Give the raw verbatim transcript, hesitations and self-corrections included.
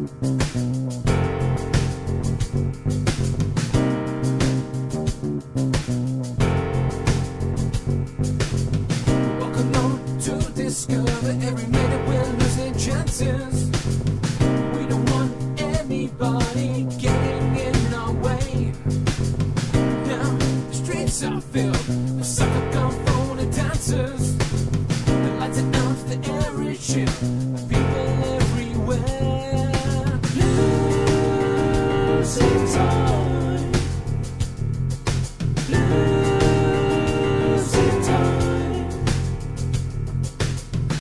Walk alone to discover every minute we're losing chances. We don't want anybody getting in our way. Now the streets are filled with sucker gun phone and dancers.